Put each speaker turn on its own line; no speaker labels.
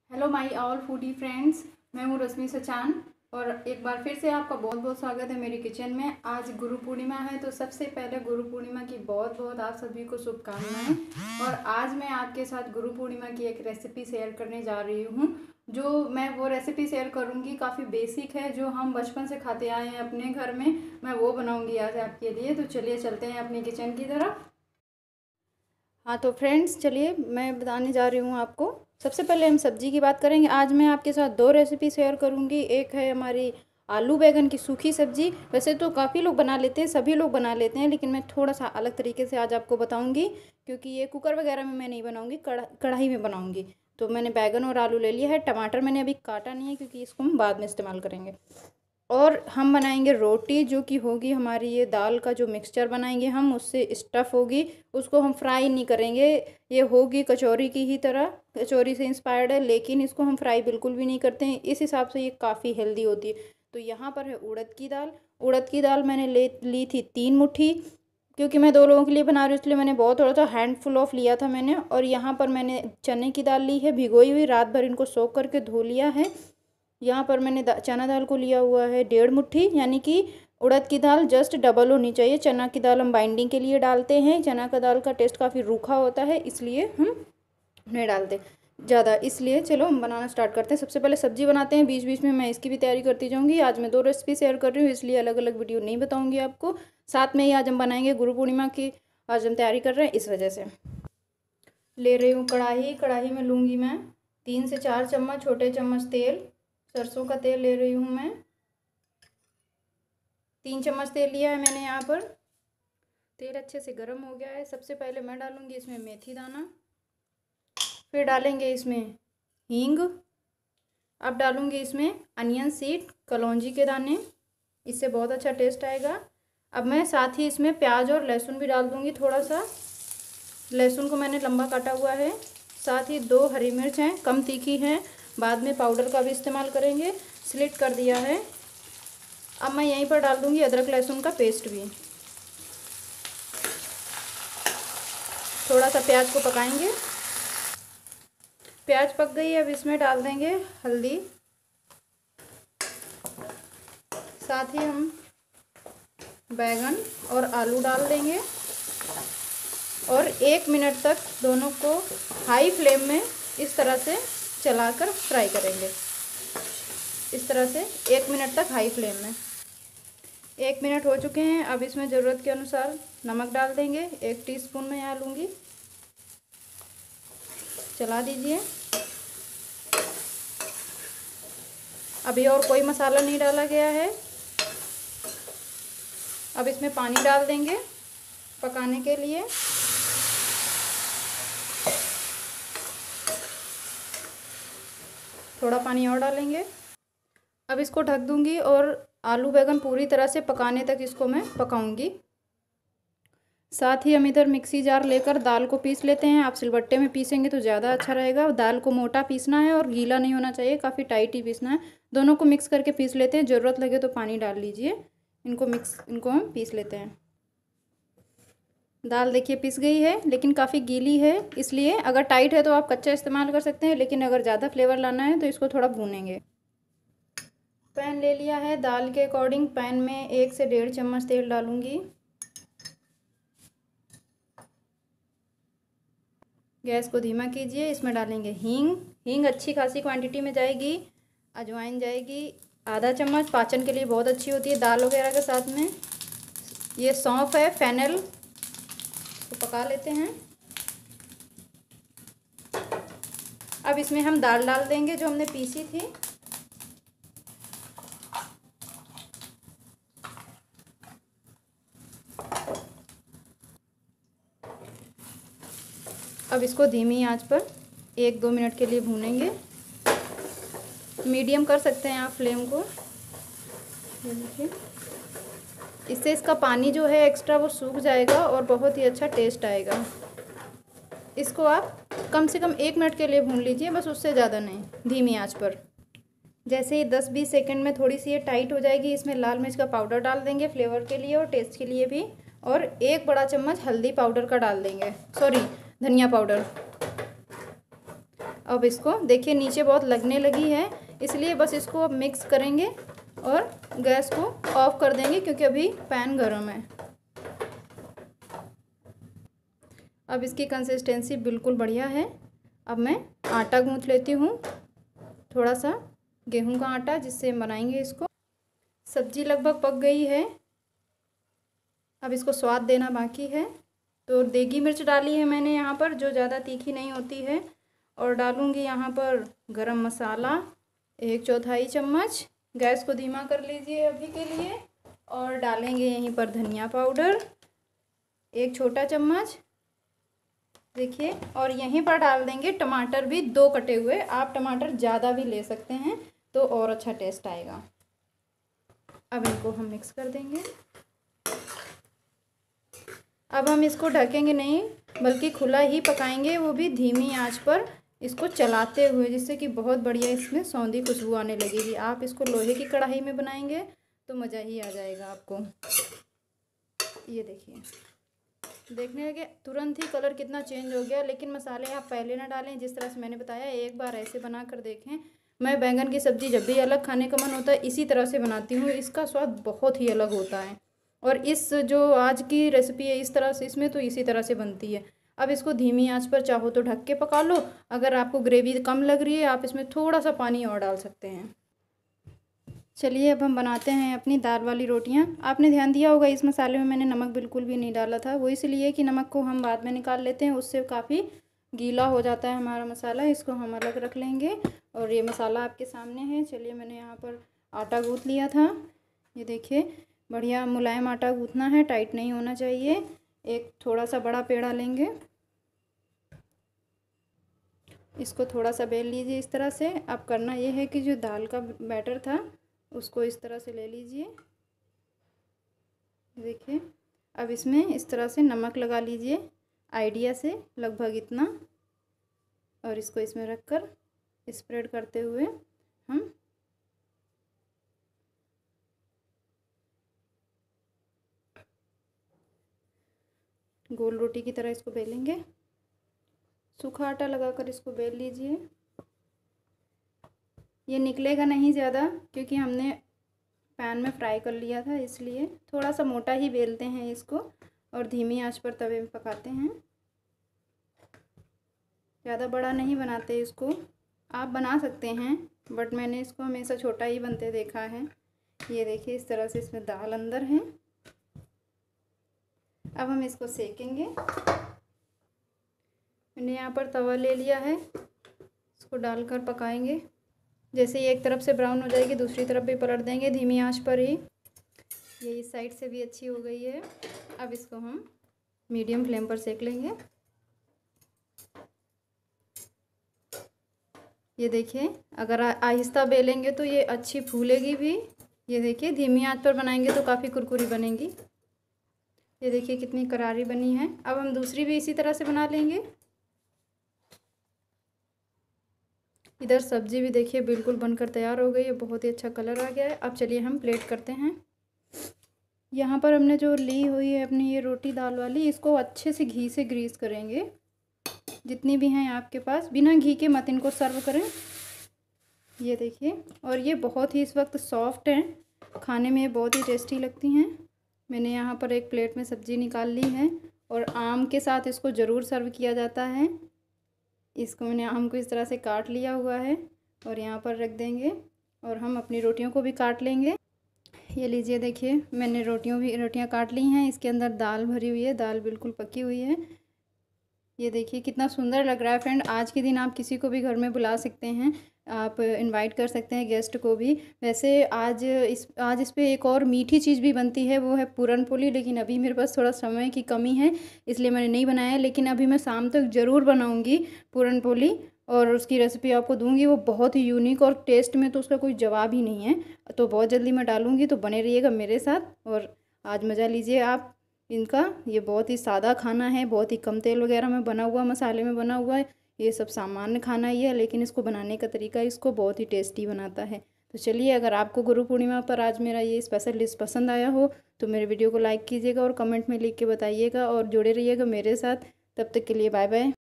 Hello my all foodie friends, मैं हूँ रश्मि सचान और एक बार फिर से आपका बहुत बहुत स्वागत है मेरी किचन में। आज गुरु पूर्णिमा है, तो सबसे पहले गुरु पूर्णिमा की बहुत बहुत आप सभी को शुभकामनाएं। और आज मैं आपके साथ गुरु पूर्णिमा की एक रेसिपी शेयर करने जा रही हूँ। जो मैं वो रेसिपी शेयर करूँगी काफ़ी बेसिक है, जो हम बचपन से खाते आए हैं अपने घर में। मैं वो बनाऊँगी आज आपके लिए। तो चलिए चलते हैं अपनी किचन की तरफ। हाँ तो फ्रेंड्स, चलिए मैं बताने जा रही हूँ आपको। सबसे पहले हम सब्ज़ी की बात करेंगे। आज मैं आपके साथ दो रेसिपी शेयर करूँगी। एक है हमारी आलू बैंगन की सूखी सब्ज़ी। वैसे तो काफ़ी लोग बना लेते हैं, सभी लोग बना लेते हैं, लेकिन मैं थोड़ा सा अलग तरीके से आज आपको बताऊँगी, क्योंकि ये कुकर वगैरह में मैं नहीं बनाऊँगी, कढ़ाई में बनाऊँगी। तो मैंने बैंगन और आलू ले लिया है। टमाटर मैंने अभी काटा नहीं है, क्योंकि इसको हम बाद में इस्तेमाल करेंगे। और हम बनाएंगे रोटी, जो कि होगी हमारी ये दाल का जो मिक्सचर बनाएंगे हम, उससे स्टफ़ होगी। उसको हम फ्राई नहीं करेंगे, ये होगी कचौरी की ही तरह, कचौरी से इंस्पायर्ड है, लेकिन इसको हम फ्राई बिल्कुल भी नहीं करते हैं। इस हिसाब से ये काफ़ी हेल्दी होती है। तो यहाँ पर है उड़द की दाल। उड़द की दाल मैंने ली थी 3 मुट्ठी, क्योंकि मैं 2 लोगों के लिए बना रही हूँ, इसलिए मैंने बहुत थोड़ा सा हैंडफुल ऑफ लिया था मैंने। और यहाँ पर मैंने चने की दाल ली है भिगोई हुई, रात भर इनको सोख करके धो लिया है। यहाँ पर मैंने चना दाल को लिया हुआ है 1.5 मुट्ठी, यानी कि उड़द की दाल जस्ट डबल होनी चाहिए। चना की दाल हम बाइंडिंग के लिए डालते हैं, चना का दाल का टेस्ट काफ़ी रूखा होता है, इसलिए हम नहीं डालते ज़्यादा। इसलिए चलो हम बनाना स्टार्ट करते हैं। सबसे पहले सब्ज़ी बनाते हैं, बीच बीच में मैं इसकी भी तैयारी करती जाऊँगी। आज मैं 2 रेसिपी शेयर कर रही हूँ, इसलिए अलग अलग वीडियो नहीं बताऊँगी आपको। साथ में ही आज हम बनाएंगे गुरु पूर्णिमा की, आज हम तैयारी कर रहे हैं, इस वजह से। ले रही हूँ कढ़ाई। कढ़ाई में लूँगी मैं 3 से 4 चम्मच छोटे चम्मच तेल। सरसों का तेल ले रही हूँ मैं। 3 चम्मच तेल लिया है मैंने यहाँ पर। तेल अच्छे से गर्म हो गया है। सबसे पहले मैं डालूँगी इसमें मेथी दाना, फिर डालेंगे इसमें हींग। अब डालूँगी इसमें अनियन सीड, कलौंजी के दाने, इससे बहुत अच्छा टेस्ट आएगा। अब मैं साथ ही इसमें प्याज और लहसुन भी डाल दूँगी थोड़ा सा। लहसुन को मैंने लंबा काटा हुआ है। साथ ही 2 हरी मिर्च हैं, कम तीखी हैं, बाद में पाउडर का भी इस्तेमाल करेंगे, स्लिट कर दिया है। अब मैं यहीं पर डाल दूँगी अदरक लहसुन का पेस्ट भी। थोड़ा सा प्याज को पकाएंगे। प्याज पक गई है, अब इसमें डाल देंगे हल्दी। साथ ही हम बैंगन और आलू डाल देंगे और 1 मिनट तक दोनों को हाई फ्लेम में इस तरह से चलाकर फ्राई करेंगे। इस तरह से 1 मिनट तक हाई फ्लेम में। 1 मिनट हो चुके हैं। अब इसमें ज़रूरत के अनुसार नमक डाल देंगे। 1 टीस्पून मैं यहाँ लूँगी। चला दीजिए। अभी और कोई मसाला नहीं डाला गया है। अब इसमें पानी डाल देंगे पकाने के लिए। थोड़ा पानी और डालेंगे। अब इसको ढक दूँगी और आलू बैंगन पूरी तरह से पकाने तक इसको मैं पकाऊंगी। साथ ही हम इधर मिक्सी जार लेकर दाल को पीस लेते हैं। आप सिलबट्टे में पीसेंगे तो ज़्यादा अच्छा रहेगा। दाल को मोटा पीसना है और गीला नहीं होना चाहिए, काफ़ी टाइट ही पीसना है। दोनों को मिक्स करके पीस लेते हैं। ज़रूरत लगे तो पानी डाल लीजिए। इनको हम पीस लेते हैं। दाल देखिए पिस गई है, लेकिन काफ़ी गीली है, इसलिए अगर टाइट है तो आप कच्चा इस्तेमाल कर सकते हैं, लेकिन अगर ज़्यादा फ्लेवर लाना है तो इसको थोड़ा भूनेंगे। पैन ले लिया है। दाल के अकॉर्डिंग पैन में 1 से 1.5 चम्मच तेल डालूंगी। गैस को धीमा कीजिए। इसमें डालेंगे हींग अच्छी खासी क्वांटिटी में जाएगी। अजवाइन जाएगी आधा चम्मच, पाचन के लिए बहुत अच्छी होती है दाल वगैरह के साथ में। ये सौंफ है, फेनल, तो पका लेते हैं। अब इसमें हम दाल डाल देंगे जो हमने पीसी थी। अब इसको धीमी आंच पर 1-2 मिनट के लिए भूनेंगे। मीडियम कर सकते हैं आप फ्लेम को। देखिए, इससे इसका पानी जो है एक्स्ट्रा वो सूख जाएगा और बहुत ही अच्छा टेस्ट आएगा। इसको आप कम से कम 1 मिनट के लिए भून लीजिए, बस उससे ज़्यादा नहीं, धीमी आंच पर। जैसे ही 10-20 सेकंड में थोड़ी सी ये टाइट हो जाएगी, इसमें लाल मिर्च का पाउडर डाल देंगे फ्लेवर के लिए और टेस्ट के लिए भी, और 1 बड़ा चम्मच हल्दी पाउडर का डाल देंगे, सॉरी धनिया पाउडर। अब इसको देखिए नीचे बहुत लगने लगी है, इसलिए बस इसको अब मिक्स करेंगे और गैस को ऑफ कर देंगे क्योंकि अभी पैन गर्म है। अब इसकी कंसिस्टेंसी बिल्कुल बढ़िया है। अब मैं आटा गूँथ लेती हूँ, थोड़ा सा गेहूं का आटा, जिससे बनाएंगे इसको। सब्जी लगभग पक गई है, अब इसको स्वाद देना बाकी है। तो देगी मिर्च डाली है मैंने यहाँ पर, जो ज़्यादा तीखी नहीं होती है, और डालूँगी यहाँ पर गरम मसाला 1/4 चम्मच। गैस को धीमा कर लीजिए अभी के लिए। और डालेंगे यहीं पर धनिया पाउडर 1 छोटा चम्मच, देखिए। और यहीं पर डाल देंगे टमाटर भी 2 कटे हुए। आप टमाटर ज़्यादा भी ले सकते हैं तो और अच्छा टेस्ट आएगा। अब इनको हम मिक्स कर देंगे। अब हम इसको ढकेंगे नहीं, बल्कि खुला ही पकाएंगे, वो भी धीमी आंच पर इसको चलाते हुए, जिससे कि बहुत बढ़िया इसमें सौंधी खुशबू आने लगेगी। आप इसको लोहे की कढ़ाई में बनाएंगे तो मज़ा ही आ जाएगा आपको। ये देखिए, देखने लगे तुरंत ही कलर कितना चेंज हो गया। लेकिन मसाले आप पहले ना डालें, जिस तरह से मैंने बताया, एक बार ऐसे बना कर देखें। मैं बैंगन की सब्ज़ी जब भी अलग खाने का मन होता है इसी तरह से बनाती हूँ, इसका स्वाद बहुत ही अलग होता है। और इस जो आज की रेसिपी है इस तरह से, इसमें तो इसी तरह से बनती है। अब इसको धीमी आंच पर चाहो तो ढक के पका लो। अगर आपको ग्रेवी कम लग रही है आप इसमें थोड़ा सा पानी और डाल सकते हैं। चलिए अब हम बनाते हैं अपनी दाल वाली रोटियां। आपने ध्यान दिया होगा इस मसाले में मैंने नमक बिल्कुल भी नहीं डाला था, वो इसलिए कि नमक को हम बाद में निकाल लेते हैं, उससे काफ़ी गीला हो जाता है हमारा मसाला। इसको हम अलग रख लेंगे। और ये मसाला आपके सामने है। चलिए, मैंने यहाँ पर आटा गूँथ लिया था, ये देखिए, बढ़िया मुलायम आटा गूँथना है, टाइट नहीं होना चाहिए। एक थोड़ा सा बड़ा पेड़ा लेंगे, इसको थोड़ा सा बेल लीजिए इस तरह से। अब करना ये है कि जो दाल का बैटर था उसको इस तरह से ले लीजिए, देखिए। अब इसमें इस तरह से नमक लगा लीजिए, आइडिया से लगभग इतना, और इसको इसमें रखकर स्प्रेड करते हुए हम गोल रोटी की तरह इसको बेलेंगे। सूखा आटा लगाकर इसको बेल लीजिए। ये निकलेगा नहीं ज़्यादा क्योंकि हमने पैन में फ्राई कर लिया था, इसलिए थोड़ा सा मोटा ही बेलते हैं इसको और धीमी आंच पर तवे में पकाते हैं। ज़्यादा बड़ा नहीं बनाते इसको, आप बना सकते हैं, बट मैंने इसको हमेशा छोटा ही बनते देखा है। ये देखिए, इस तरह से इसमें दाल अंदर है। अब हम इसको सेकेंगे। मैंने यहाँ पर तवा ले लिया है, इसको डालकर पकाएंगे। जैसे ही एक तरफ से ब्राउन हो जाएगी दूसरी तरफ भी पलट देंगे धीमी आंच पर ही। ये इस साइड से भी अच्छी हो गई है। अब इसको हम मीडियम फ्लेम पर सेक लेंगे। ये देखिए, अगर आहिस्ता बेलेंगे तो ये अच्छी फूलेगी भी। ये देखिए, धीमी आंच पर बनाएंगे तो काफ़ी कुरकुरी बनेगी। ये देखिए कितनी करारी बनी है। अब हम दूसरी भी इसी तरह से बना लेंगे। इधर सब्जी भी देखिए बिल्कुल बनकर तैयार हो गई है, बहुत ही अच्छा कलर आ गया है। अब चलिए हम प्लेट करते हैं। यहाँ पर हमने जो ली हुई है अपनी ये रोटी दाल वाली, इसको अच्छे से घी से ग्रीस करेंगे। जितनी भी हैं आपके पास, बिना घी के मत इनको सर्व करें। ये देखिए, और ये बहुत ही इस वक्त सॉफ्ट हैं, खाने में बहुत ही टेस्टी लगती हैं। मैंने यहाँ पर एक प्लेट में सब्ज़ी निकाल ली है और आम के साथ इसको ज़रूर सर्व किया जाता है। इसको मैंने आम को इस तरह से काट लिया हुआ है और यहाँ पर रख देंगे और हम अपनी रोटियों को भी काट लेंगे। ये लीजिए, देखिए मैंने रोटियाँ काट ली हैं। इसके अंदर दाल भरी हुई है, दाल बिल्कुल पकी हुई है। ये देखिए कितना सुंदर लग रहा है फ्रेंड। आज के दिन आप किसी को भी घर में बुला सकते हैं, आप इनवाइट कर सकते हैं गेस्ट को भी। वैसे आज इस पे एक और मीठी चीज़ भी बनती है, वो है पूरन पोली, लेकिन अभी मेरे पास थोड़ा समय की कमी है इसलिए मैंने नहीं बनाया। लेकिन अभी मैं शाम तक ज़रूर बनाऊंगी पूरन पोली और उसकी रेसिपी आपको दूंगी। वो बहुत ही यूनिक और टेस्ट में तो उसका कोई जवाब ही नहीं है। तो बहुत जल्दी मैं डालूँगी, तो बने रहिएगा मेरे साथ और आज मज़ा लीजिए आप इनका। ये बहुत ही सादा खाना है, बहुत ही कम तेल वगैरह में बना हुआ, मसाले में बना हुआ है। ये सब सामान्य खाना ही है, लेकिन इसको बनाने का तरीका इसको बहुत ही टेस्टी बनाता है। तो चलिए, अगर आपको गुरु पूर्णिमा पर आज मेरा ये स्पेशल डिश पसंद आया हो तो मेरे वीडियो को लाइक कीजिएगा और कमेंट में लिख के बताइएगा और जुड़े रहिएगा मेरे साथ। तब तक के लिए बाय बाय।